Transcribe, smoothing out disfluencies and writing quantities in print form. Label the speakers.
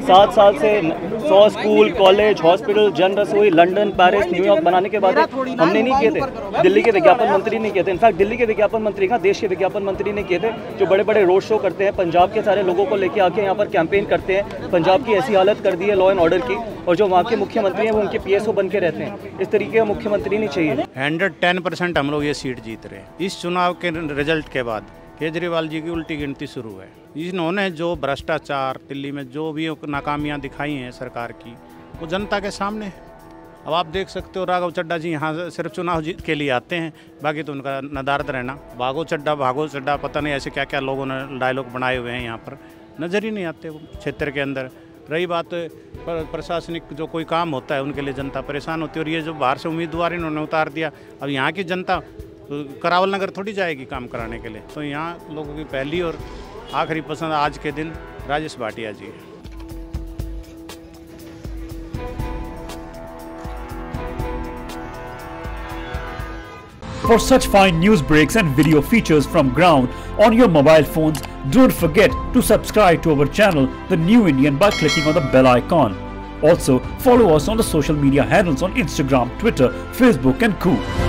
Speaker 1: 7 साल से 100 school, college, hospital, जन रसोई, लंदन, पेरिस, न्यूयॉर्क बनाने के बाद हमने नहीं किए थे, दिल्ली के विज्ञापन मंत्री नहीं किए थे। इनफैक्ट दिल्ली के विज्ञापन मंत्री का देश के विज्ञापन मंत्री ने किए थे, जो बड़े बड़े रोड शो करते हैं, पंजाब के सारे लोगों को लेके आके यहाँ पर कैंपेन करते हैं। पंजाब की ऐसी हालत कर दी है लॉ एंड ऑर्डर की, और जो वहाँ के मुख्यमंत्री हैं वो उनके PSO बन के रहते हैं। इस तरीके का मुख्यमंत्री नहीं चाहिए।
Speaker 2: 110% हम लोग ये सीट जीत रहे हैं। इस चुनाव के रिजल्ट के बाद केजरीवाल जी की उल्टी गिनती शुरू है। इन्होंने जो भ्रष्टाचार दिल्ली में जो भी नाकामियां दिखाई हैं सरकार की, वो जनता के सामने है। अब आप देख सकते हो राघव चड्ढा जी यहाँ सिर्फ चुनाव जीत के लिए आते हैं, बाकी तो उनका नदारद रहना। भागो चड्ढा, पता नहीं ऐसे क्या क्या लोगों ने डायलॉग बनाए हुए हैं, यहाँ पर नज़र ही नहीं आते वो क्षेत्र के अंदर। रही बात प्रशासनिक जो कोई काम होता है उनके लिए जनता परेशान होती है। और ये जो बाहर से उम्मीदवार इन्होंने उतार दिया, अब यहाँ की जनता करावल नगर थोड़ी जाएगी काम कराने के लिए। तो यहाँ लोगों की पहली और आखिरी पसंद आज के दिन राजेश भाटिया जी है।
Speaker 3: For such fine news breaks and video features from ground on your mobile phones, don't forget to subscribe to our channel, The New Indian, by clicking on the bell icon. Also, follow us on the social media handles on Instagram, Twitter, Facebook and Co.